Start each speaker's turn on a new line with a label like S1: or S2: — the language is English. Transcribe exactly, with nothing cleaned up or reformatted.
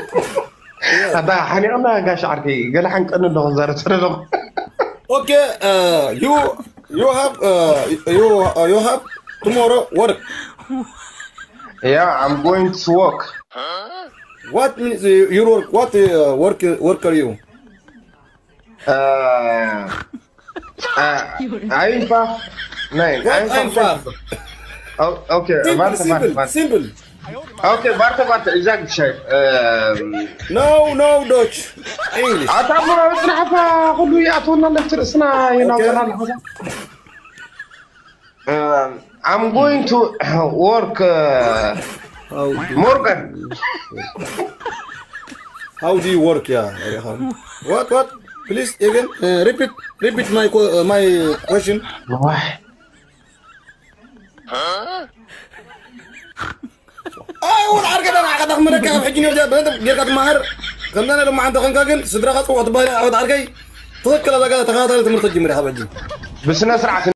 S1: هذا حني أنا قاش عاركي قال حنك أنا ده زارت سرهم.
S2: Okay, uh, you you have uh, you uh, you have tomorrow work.
S1: Yeah, I'm going to work.
S2: What means uh, your work? What uh, work work are you?
S1: Uh, uh, einfach. Nein,
S2: What
S1: einfach.
S2: einfach?
S1: Oh, okay,
S2: Simple,
S1: warte, warte,
S2: simple,
S1: warte.
S2: simple.
S1: Okay, warte, warte, ich sag Bescheid. Ähm,
S2: No, no Dutch. English.
S1: أتابع أتابع كله يعطونا اللي اسمها هنا. I'm going to work uh,
S2: How do,
S1: Morgan.
S2: how do you work? Yeah. yeah. What what? Please again uh, repeat repeat my que- uh, my question.
S1: واحد.
S2: أيوة عارك أنا عقد أخمرك يا حجني وجا بنت جركت مهر كمدنا لما عندك خنقاقل صدرك وقت بها عقد عاركي تذكر هذا قال تخاطر تمرت الجمرة حبجي
S1: بس نسرع